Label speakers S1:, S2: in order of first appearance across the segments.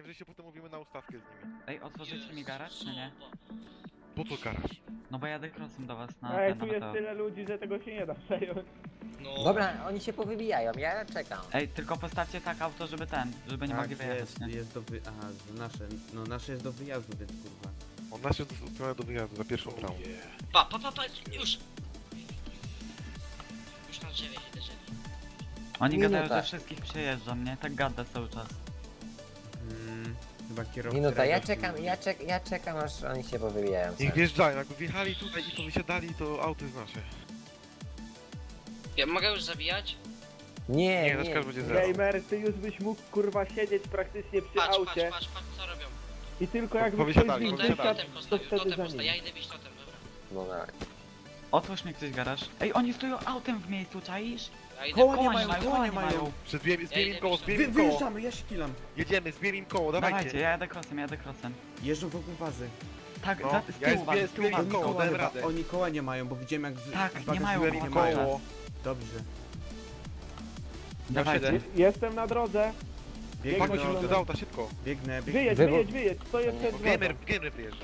S1: że się potem mówimy na ustawkę z nimi.
S2: Ej, otworzycie mi garaż, czy nie?
S1: Po co garaż?
S2: No bo jadę crossem do was na
S3: Ej,
S2: ten,
S3: tu
S2: na
S3: jest
S2: to.
S3: tyle ludzi, że tego się nie da przejąć.
S4: No.
S5: Dobra, oni się powybijają, ja czekam.
S2: Ej, tylko postawcie tak auto, żeby nie mogli wyjechać,
S6: jest,
S2: nie?
S6: jest do aha, nasze, no nasze jest do wyjazdu, więc kurwa.
S1: On nas jest utrwala do wyjazdu za pierwszą bramą.
S4: Pa, już! Już na drzewie się drzewie.
S2: Oni
S5: Minuta.
S2: gadają, że wszystkich przejeżdżam, nie? Tak gada cały czas.
S6: Chyba kierowca.
S5: Minuta, ja
S6: radia
S5: czekam,
S6: się-
S5: ja czekam aż oni się powybijają.
S1: Niech
S5: sami.
S1: wjeżdżają, jakby wjechali tutaj i to wysiadali, to auto jest nasze.
S4: Ja mogę już zabijać?
S5: Nie,
S1: Nie,
S5: nie.
S1: zaczekaj, będzie zero.
S3: Gamer, ty już byś mógł kurwa siedzieć praktycznie przy
S4: Patrz,
S3: aucie
S4: patrz, co robią.
S3: i tylko jakby ktoś
S1: Powysiadali,
S3: z nich
S4: Totem,
S1: powysiadali.
S3: wysiadł,
S4: totem
S3: to
S4: postawił,
S3: wtedy
S4: totem
S3: za
S4: postawił.
S3: nim.
S4: Ja idę bić totem, dobra.
S5: No tak.
S2: Otwórz mi ktoś garaż. Ej, oni stoją autem w miejscu, czaisz?
S4: Ja idę
S6: Koła nie
S2: Koła
S6: mają,
S2: nie mają,
S6: koła
S2: koła
S6: nie
S2: nie
S6: mają.
S2: mają.
S1: Zbierim koło,
S6: Wy,
S1: zbierim koło.
S6: wyjeżdżamy, ja się kilam.
S1: Jedziemy, zbierim koło,
S2: Dawajcie,
S1: dawajcie.
S2: ja jadę crossem.
S6: Jeżdżą wokół bazy.
S2: Tak,
S1: No,
S2: za,
S1: ja
S2: z tyłu
S1: jest
S2: was,
S1: pies,
S2: z tyłu
S1: pies,
S2: was.
S6: Oni
S1: koło,
S6: koła,
S1: dałem
S6: nie
S1: radę.
S6: oni koła nie mają, bo widziałem jak
S2: Tak,
S6: z
S2: nie
S6: bagażnika
S2: mają
S1: Zbierim
S2: koła.
S1: koło.
S6: Dobrze.
S2: Dawajcie.
S1: siedzę.
S3: Jestem na drodze.
S6: Biegnę,
S1: Pakuj się do auta, szybko.
S6: biegnę.
S3: Wyjedź, to jest ten
S1: Gamer wyjeżdża.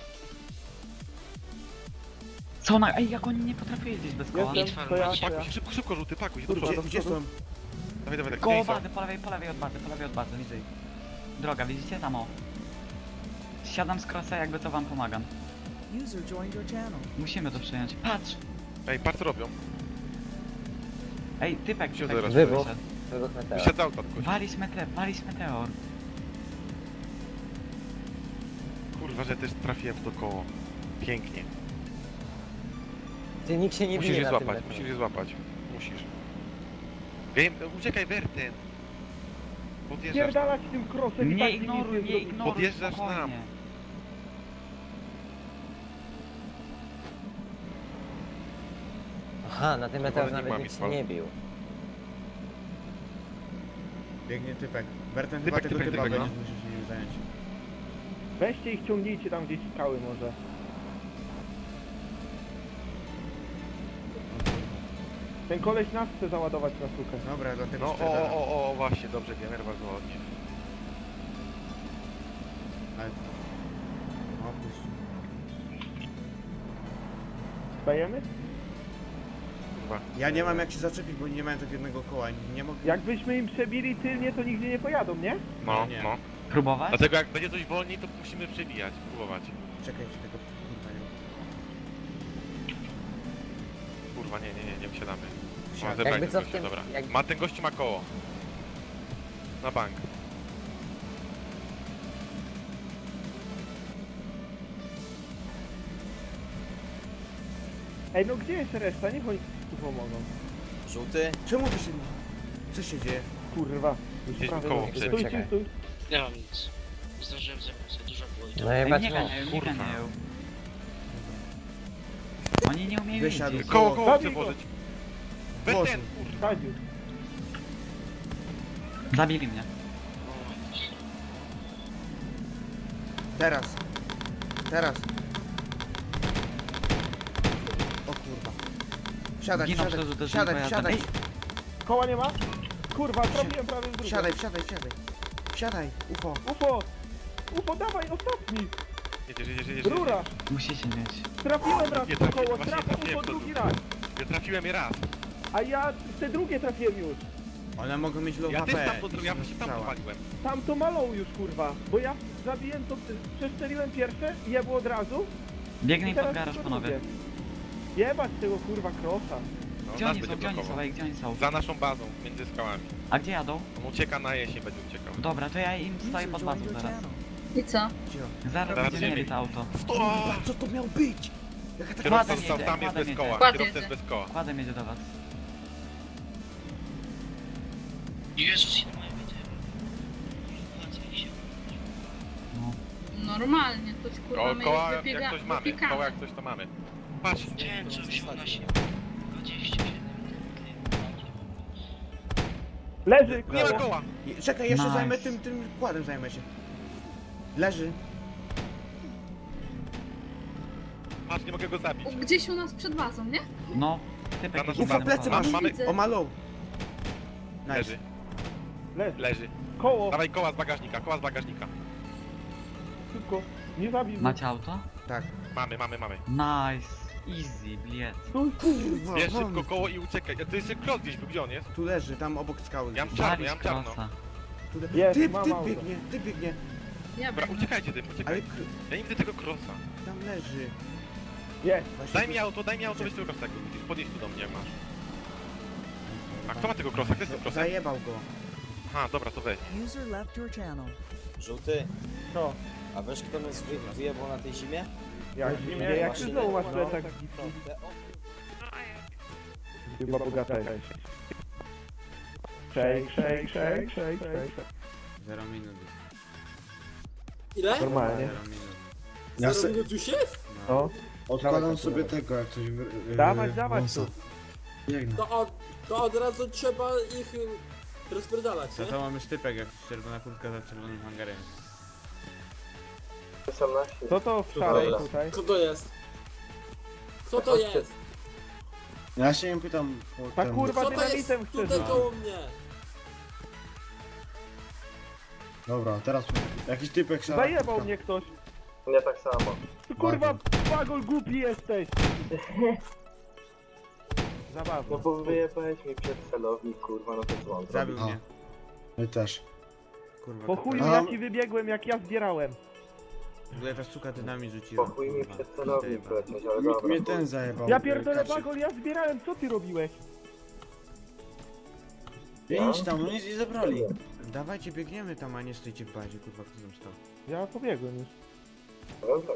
S2: Co na... Ej, jak oni nie potrafią jeździć bez koła.
S3: Jestem, to ja.
S1: Pakuj się, szybko żółty, pakuj się,
S3: Kurwa,
S1: dobrze.
S6: Gdzie są?
S1: Dawaj, tak.
S2: Koło
S1: Gdzie są?
S2: bazy, po lewej od bazy. Widzę. Droga, widzicie tam o. Siadam z crossa, jakby to wam pomagam. Musimy to przyjąć. Patrz!
S1: Ej, patrz co robią.
S2: Ej, typek
S1: Siedzę raz.
S5: Wybuch.
S2: wyszedł.
S5: Wybuch meteor.
S1: Wysiadł z auta tylko.
S2: Walić meteor.
S1: Kurwa, że też trafiłem w to koło. Pięknie.
S5: Ty nikt się nie
S1: Musisz
S5: bije
S1: je
S5: na tym
S1: złapać,
S5: meteorze.
S1: musisz je złapać. Musisz. Uciekaj, Werten. Podjeżdżasz.
S3: Pierdalać tym krosem i
S2: Nie
S3: tak nic
S2: ignoruj, nie
S3: zrobisz.
S2: ignoruj,
S1: Podjeżdżasz
S2: spokojnie.
S1: nam.
S5: Aha, na tym meteorze
S1: nie
S5: nawet
S1: ma
S5: nikt się
S1: mitwa.
S5: nie bił.
S6: Biegnie typek. Werten
S1: Typek,
S6: chyba tego
S1: typek,
S6: typa
S1: typek,
S6: będzie, musisz się nim zająć.
S3: Weźcie ich, ciągnijcie tam gdzieś skały może. Ten koleś nas chce załadować na sukę.
S6: Dobra, dlatego
S1: No
S6: sprzedałem.
S1: o, właśnie, dobrze, Gamer, bardzo ładnie.
S6: Ale... Opuść.
S3: Dajemy?
S1: Kurwa.
S6: Ja nie mam jak się zaczepić, bo nie miałem tak jednego koła. Nie mogę...
S3: Jakbyśmy im przebili tylnie, to nigdzie nie pojadą, nie?
S1: No,
S6: Nie.
S1: no.
S2: Próbować?
S1: Dlatego jak będzie coś wolniej, to musimy przebijać, próbować.
S6: Czekajcie, tego kurwa nie...
S1: Kurwa, nie wysiadamy.
S6: Wsiadł.
S1: O, zebrali
S5: Jakby
S1: ten
S5: co w
S1: gościu,
S5: tym-
S1: dobra.
S5: jak-
S1: Ten gościu ma koło. Na bank.
S3: Ej, no gdzie jest reszta? Niech oni tu pomogą.
S7: Żółty?
S6: Czemu wy się... Co się dzieje?
S3: Kurwa.
S1: Gdzieś
S3: Prawie
S1: koło
S3: nogi.
S1: przed.
S3: Stój,
S5: Czekaj.
S3: stój.
S4: Nie mam nic. Nie zdążyłem zebrać, za dużo było i to.
S5: No i
S2: Ej, nie
S5: patrzmy.
S2: ganiają, nie
S1: Kurwa.
S2: ganiają. Oni nie umieją
S6: Wysiadł.
S2: jeździć.
S1: Koło chcę
S3: Zabij go.
S1: włożyć.
S6: Włożył.
S1: Werten, kurwa.
S3: Sadził.
S2: Zabili mnie.
S6: Teraz. Teraz. O kurwa. Wsiadać,
S2: Giną
S6: wsiadać,
S2: przez uderzenie
S6: wsiadać,
S2: pojazdem.
S6: wsiadać,
S2: Ej,
S3: Koła nie ma? Kurwa, trafiłem prawie w drugą.
S6: wsiadaj, wsiadaj, wsiadaj. Wsiadaj, UFO.
S3: UFO! UFO, dawaj, ostatni!
S1: Jedziesz.
S3: Rura!
S2: musicie mieć.
S3: Trafiłem raz
S1: Nie
S3: w
S1: trafiłem,
S3: koło,
S1: właśnie
S3: trafię
S1: trafiłem
S3: UFO
S1: w to
S3: drugi
S1: drugie.
S3: raz.
S1: Ja trafiłem je raz.
S3: A ja te drugie trafiłem już.
S6: One mogą mieć low
S1: Ja
S6: HP.
S1: też tam to,
S6: jeśli
S1: ja
S6: nie
S1: właśnie tam
S6: strzała.
S1: powaliłem.
S3: Tam to malą już, kurwa. Bo ja zabiłem to, przestrzeliłem pierwsze i jebło od razu.
S2: Biegnij
S3: I
S2: pod
S3: teraz
S2: garaż,
S3: tylko
S2: panowie.
S3: drugie. Jebać tego kurwa krosa.
S1: No,
S2: Gdzie
S1: nas
S2: oni są,
S1: będzie
S2: gdzie oni
S1: blokował.
S2: są, ej, gdzie oni są?
S1: Za naszą bazą, między skałami.
S2: A gdzie jadą?
S1: On ucieka na jesień, będzie uciekał.
S2: Dobra, to ja im stoję pod bazą zaraz.
S8: I co?
S6: Cicho.
S2: Zaraz
S1: Zaraz
S2: będziemy mieli
S1: ziemi.
S2: to auto.
S6: Kurwa, co to miał być? Jaka taka...
S1: Kierowca
S2: Kładę
S1: został
S2: jedzie,
S1: tam, jest
S2: kładę
S1: bez koła.
S8: jedzie.
S1: Kierowca jest bez koła.
S2: Kładem jedzie do was.
S4: Jezus, ile mają wiecie. Chodzę się.
S2: No.
S8: Normalnie, ktoś kurwa my
S1: Koła
S8: jest
S1: jak coś mamy, koła jak coś to mamy. Patrz,
S4: Widziałem co wziął na siebie. 27
S3: Leży
S1: nie ma
S3: koło.
S1: koła.
S6: Czekaj, jeszcze
S2: Nice.
S6: zajmę tym kładem zajmę się. Leży.
S1: Patrz, nie mogę go zabić.
S8: Gdzieś u nas przed bazą, nie?
S2: No, typek
S1: Za
S2: jest
S1: naszą
S6: Ufa,
S2: jeden
S6: plecy
S2: koła.
S6: masz.
S1: Mamy,
S8: Widzę.
S6: O malą. Nice.
S1: leży,
S3: Leży.
S1: leży.
S3: Koło.
S1: Dawaj koła z bagażnika, koła z bagażnika.
S3: szybko. Nie zabij mnie.
S2: Macie auto?
S6: Tak.
S1: Mamy.
S2: Nice. Easy, bliet.
S3: Stój, kurwa.
S1: Bierz szybko koło i uciekaj. To jest cross gdzieś był, gdzie on jest?
S6: Tu leży, tam obok skały.
S1: Ja mam
S6: gdzieś.
S1: czarno,
S2: Walić
S1: ja mam czarno.
S2: krosa.
S6: Tu le...
S3: Jest,
S6: Typ
S3: mam auto.
S6: biegnie, typ biegnie.
S8: Ja
S1: Dobra,
S8: bym.
S1: uciekajcie tym,
S6: Ale
S1: uciekaj. Ja nie widzę tego crossa.
S6: tam leży.
S3: Jest.
S6: Właśnie
S1: Daj mi auto, weź tego crossa. Musisz podnieść tu do mnie, jak masz. A kto ma tego crossa? Kto jest tym crossem?
S6: Zajebał go.
S1: Aha, dobra, to weź.
S7: User left your channel.
S9: Żółty,
S3: No.
S9: a wiesz kto mnie wyjebał na tej zimie?
S3: Jak zimie, jak ty znowu masz plecak. Chyba bogata jest. Shake.
S6: 0 minut.
S10: Ile?
S3: Normalnie.
S6: 0 minut.
S10: Ja minut już jest?
S3: No.
S10: Odkładam sobie tego, jak coś...
S3: Dawać tu.
S10: Biegnę.
S7: To od razu trzeba ich rozpierdalać,
S6: No to mamy sztypek, jak czerwona kurtka za czerwonym hangarem.
S3: Co to w szarej tutaj?
S7: Co to jest? Co to jest?
S10: Ja się nie pytam o
S3: Ta
S10: ten...
S3: kurwa
S7: Co to jest
S3: dynamitem chce
S7: tutaj
S3: rzucić.
S7: koło mnie?
S10: Dobra, teraz jakiś typek szara.
S3: Zajebał mnie ktoś.
S5: Ja tak samo.
S3: Ty kurwa, bagol głupi jesteś. Zabawno.
S5: bo wyjebałeś mi przed celownik, kurwa, no to co mam
S6: Zabił
S10: A.
S6: mnie.
S10: My też.
S6: Kurwa.
S3: Po chuju
S10: A.
S3: ja ci wybiegłem, jak ja zbierałem.
S6: W ogóle ta suka dynamit rzuciła.
S5: Chuj mi
S6: kurwa.
S5: przed celownik
S6: Zajebała.
S5: lecieć, ale dobra.
S10: Mnie ten zajebał.
S3: Ja pierdolę
S10: Kaczy.
S3: bagol, ja zbierałem, co ty robiłeś?
S10: Idź tam, no nic nie zabrali.
S6: Dawajcie, biegniemy tam, a nie stoicie w bazie, kurwa, kto tam stał.
S3: Ja pobiegłem już.
S5: Dobra.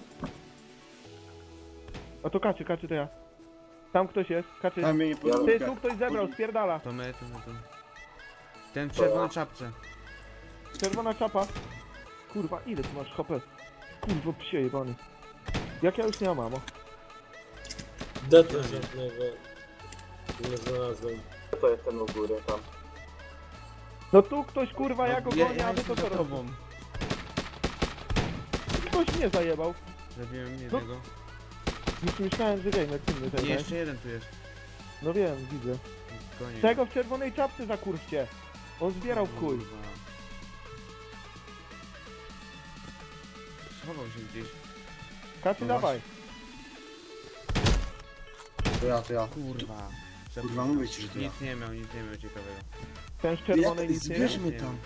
S3: A to kaczy to ja. Tam ktoś jest, kaczy.
S10: Tam mnie nie
S3: Ty,
S10: podróbka.
S3: tu ktoś zebrał, spierdala.
S6: To my. Ten w czerwonej czapce.
S3: Czerwona czapa. Kurwa, ile tu masz HP? Kurwa, psie jebany. Jak ja już nie mam, mamo.
S7: Deta żadnego nie znalazłem.
S5: To jest ten u góry tam.
S3: No tu ktoś, kurwa, ja go gonię, a wy to
S6: jestem
S3: co
S6: za
S3: robisz?
S6: tobą.
S3: Ktoś mnie zajebał.
S6: Zabiłem jednego.
S3: Już myślałem, że wiem, jak ty mnie
S6: Nie,
S3: zajebałeś.
S6: jeszcze jeden tu jest.
S3: No wiem, widzę.
S6: Gonię.
S3: Tego w czerwonej czapce zakurwcie. On zbierał w chuj.
S6: Kurwa. Schował się gdzieś.
S3: Kaczy,
S10: No
S3: dawaj.
S10: To ja.
S6: Kurwa.
S10: Kurwa, mówię ci, że to ja.
S6: Nic nie miał ciekawego.
S3: Ten z czerwonej
S10: Jak,
S3: nic nie
S10: zbierz
S3: wie.
S10: mnie tam.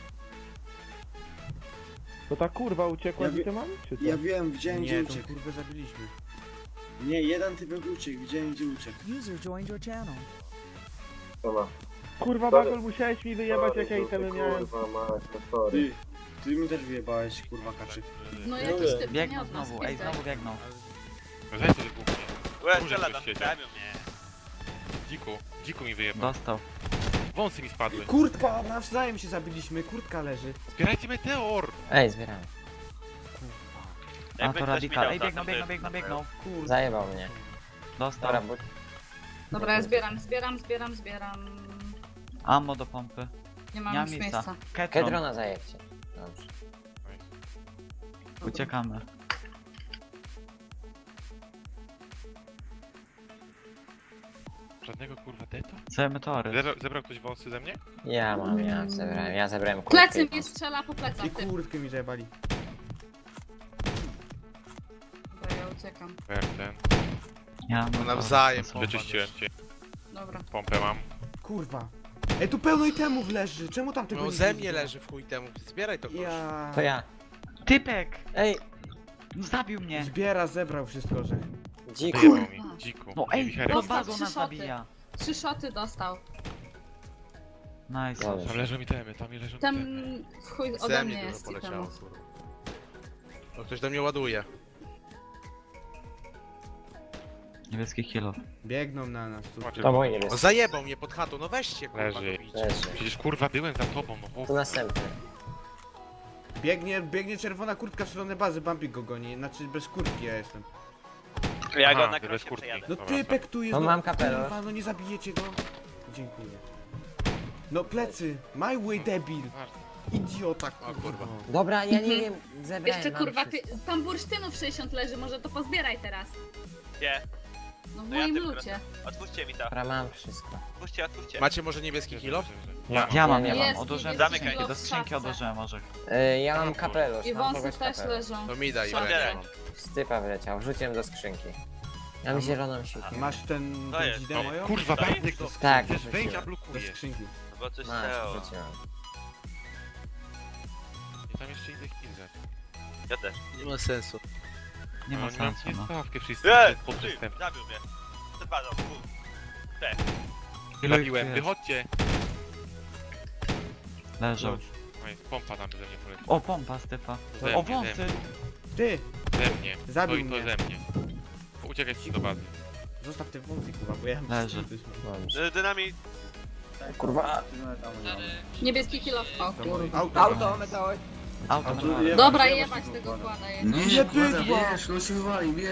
S3: To ta kurwa uciekła
S10: Ja
S3: z
S10: wie-
S3: temami, czy co?
S10: Ja wiem, widziałem gdzie
S6: Nie, tą
S10: uciekł.
S6: kurwę zabiliśmy.
S10: Nie, jeden typek uciekł, widziałem gdzie uciekł.
S7: User joined your channel.
S5: Dobra.
S3: Kurwa, bagol, musiałeś mi wyjebać, jak ja itemy miałem.
S5: Kurwa, mać, to sorry.
S10: Ty mi też wyjebałeś, kurwa, kaczy.
S8: No jakiś typ, nie
S2: Biegną
S8: od nas,
S2: znowu, ej,
S8: widzę.
S2: znowu biegną.
S1: Weźcie wybuchnie. Kurze ktoś siedział. Dziku mi wyjebał.
S2: Dostał.
S1: Wąsy mi spadły.
S6: Kurtka! Nawzajem się zabiliśmy, kurtka leży.
S1: Zbierajcie meteor!
S5: Ej, zbieramy.
S2: A to radikal. Ej, biegną.
S6: Kurwa.
S5: Zajebał mnie.
S2: Dostał.
S5: Dobra, bo...
S8: Dobra, ja zbieram.
S2: Ammo do pompy.
S8: Nie mam
S2: Nie
S8: już
S2: mam
S8: miejsca.
S2: miejsca. Ketron.
S5: Kedrona zajebcie. Dobrze.
S2: Uciekamy.
S1: Żadnego kurwa deto?
S2: Całe meteory.
S1: Zebrał ktoś wąsy ze mnie?
S5: Ja zebrałem kurtkę.
S8: Plecy mnie strzela po plecach,
S6: I
S8: ty.
S6: kurtkę mi zajebali.
S8: Dobra, ja uciekam.
S1: Ten.
S2: Ja mam
S1: Nawzajem.
S2: to są-
S1: Wyczyściłem cię.
S8: Dobra.
S1: Pompę mam.
S6: Kurwa. Ej, tu pełno itemów leży. Czemu tam tego
S11: No
S6: nie
S11: ze
S6: widzę?
S11: mnie leży w chuj temu. Zbieraj to,
S6: Ja...
S5: To ja.
S2: Typek!
S5: Ej,
S2: No zabił mnie!
S6: Zbiera, zebrał wszystko, że...
S5: dziku.
S1: Wyjebał mi. Dziku.
S2: No ej,
S1: Wicherek.
S2: pod
S8: Dostał
S2: bazą
S8: 3
S2: nas
S8: szoty.
S2: zabija.
S8: 3 szoty dostał.
S2: Nice.
S5: Dobrze.
S1: Tam leżą itemy, tam leżą
S8: Tam
S1: itemy.
S8: w chuj
S11: Ze
S8: ode
S11: mnie
S8: mnie
S11: dużo
S8: jest i
S11: poleciało,
S8: temu.
S11: kurwa. O, ktoś do mnie ładuje.
S2: Niebieski kilo.
S6: Biegną na nas tu.
S5: To mój
S11: O,
S5: niebieski.
S11: zajebał mnie pod chatą, no weźcie, kurwa,
S1: Leży.
S11: go bić.
S5: Leży.
S1: Przecież kurwa byłem za tobą, no
S5: Tu
S1: chłopie.
S5: następny.
S6: Biegnie czerwona kurtka w stronę bazy, Bumpy go goni. Znaczy bez kurtki ja jestem.
S1: Ja go na bez kurtki.
S6: No
S1: Dobra,
S6: typek tu jest,
S5: No mam kapelusz.
S6: kurwa, no nie zabijecie go. Dziękuję. No plecy, my way debil. Idiota, kurwa.
S5: Dobra, ja nie wiem, zebrałem
S8: Jeszcze
S5: mam
S8: kurwa,
S5: wszystko.
S8: tam bursztynów 60 leży, może to pozbieraj teraz.
S11: Nie.
S8: No w moim lucie.
S12: Otwórzcie mi to.
S5: Dobra, mam wszystko.
S12: Otwórzcie.
S11: Macie może niebieski kilof?
S2: Ja mam,
S5: nie
S2: ja
S5: mam.
S2: mam.
S8: Jest
S2: Odłożyłem do
S8: niebieski
S2: skrzynki,
S8: kilof
S2: do
S8: w
S2: skrzynki
S8: szafce.
S2: odłożyłem orzech.
S5: Ja mam kapelusz,
S8: I
S5: mam
S8: wąsy
S5: kogoś
S8: też
S5: kapelusz.
S8: leżą.
S11: To mi daj,
S8: Szafce.
S11: ile ja mam.
S5: Stypa wyleciał, wrzuciłem do skrzynki. Ja mam zieloną siłkę.
S6: Masz ten
S12: To jest,
S6: dzidę moją?
S1: Kurwa, Bartek, to
S5: Tak,
S1: chcesz wejść, a
S5: wrzuciłem.
S6: Do
S1: blokujesz.
S6: skrzynki.
S12: No bo coś
S5: Masz,
S12: stało.
S5: wrzuciłem.
S1: I tam jeszcze innych killzer.
S12: Ja też.
S11: Nie ma sensu.
S2: Nie ma
S1: Oni mają
S2: sensu, no.
S1: stawkę wszyscy pod przystęp.
S12: Zabił mnie. Zapadł.
S1: Zabiłem, wychodźcie.
S2: Leżą.
S1: Oj, pompa tam ze mnie poleci.
S2: O, pompa Stypa.
S1: Ze
S2: O,
S1: mnie,
S2: wąsy.
S6: Ty!
S1: Ze mnie.
S6: Zabił
S1: to
S6: mnie.
S1: ze mnie. Uciekaj ci do bazy.
S6: Zostaw te wąsy, kurwa, bo ja
S2: Leży.
S12: Dynamit.
S5: Kurwa.
S8: Niebieski kilo. O,
S6: Auto!
S2: Auto
S10: A tu
S2: na
S10: je-
S8: Dobra,
S10: ja
S8: jebać
S10: właśnie
S8: tego
S10: układam.
S8: kłada.
S6: Nie bydła!
S10: no się wywali, wie.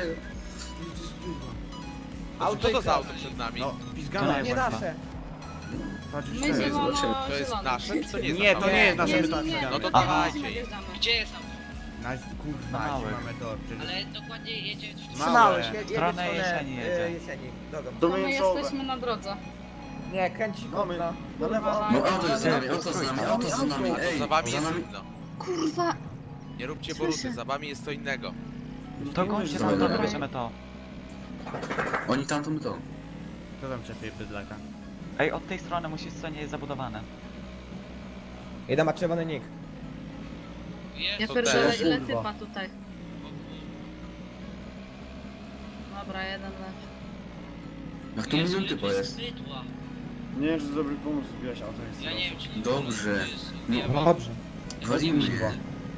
S11: Co to za auto przed nami?
S6: No, pizgana
S2: Nie
S6: jest
S2: nasze.
S6: Patrz,
S8: My
S6: jeszcze
S8: zielono,
S11: To jest
S8: zielony.
S11: nasze, czy to nie jest
S6: Nie,
S11: nasze?
S6: to nie jest nasze
S8: Nie,
S6: pizgana.
S8: nie,
S11: No to
S8: Aha.
S11: dawajcie.
S8: Wjeżdżamy.
S4: Gdzie jest auto?
S6: Nice, kurwa,
S2: Na
S6: jaki
S2: małych.
S6: mamy tor przecież.
S4: Ale dokładnie jedzie w
S6: Małe.
S2: W stronę jesieni jedzie.
S8: To my jesteśmy na drodze.
S6: Mamy.
S10: No
S8: Kurwa,
S10: No auto jest za nami, auto za nami, auto za nami, ej.
S11: Za wami
S10: za
S11: jest
S10: nami.
S11: inno.
S8: Kurwa.
S11: Nie róbcie boruty, za wami jest co innego.
S2: To gońcie tam, to bierzemy to.
S10: Oni tamto my to.
S6: Kto tam czepie bydlaka?
S2: Ej, od tej strony musisz co nie jest zabudowane.
S9: Jeden ma czerwony nick.
S8: Ja
S11: To
S8: pierdolę,
S11: też.
S8: ile
S10: Kurwa.
S8: typa tutaj. Dobra, jeden leży.
S10: Jak to milion typa jest?
S4: Bydła.
S10: Nie wiem, czy to dobry pomysł zbijać auto jest.
S4: Ja nie wiem, czy...
S10: Dobrze.
S4: Nie,
S10: No,
S9: Dobrze.
S10: walimy je.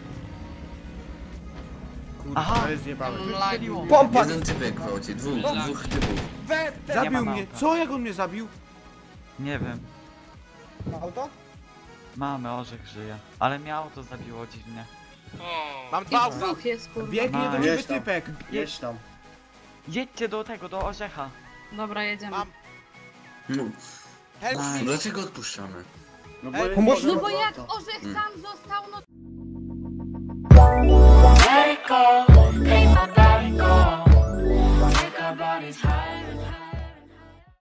S6: Kurwa,
S2: Aha.
S6: to jest zjebałe.
S8: Tam lagi.
S2: Strzeliło mnie.
S9: Pompa!
S10: Jeden typek gwałci, dwóch typów.
S2: Nie
S6: Zabił
S2: ma
S6: mnie!
S2: auta.
S6: Co? Jak on mnie zabił?
S2: Nie wiem.
S9: Auto?
S2: Mamy, orzech żyje. Ale mnie auto zabiło dziwnie.
S4: O,
S11: Mam
S8: I
S11: dwa auta.
S8: dwóch jest, kurwa.
S6: Biegnie do
S2: Nice.
S6: ciebie
S10: Jedź tam.
S6: typek!
S10: Jedź tam.
S2: Jedźcie do tego, do orzecha.
S8: Dobra, jedziemy.
S11: Mam.
S10: No,
S11: Help me.
S2: Nice.
S10: dlaczego odpuszczamy? No
S11: Ej,
S8: No bo jak orzech sam został, no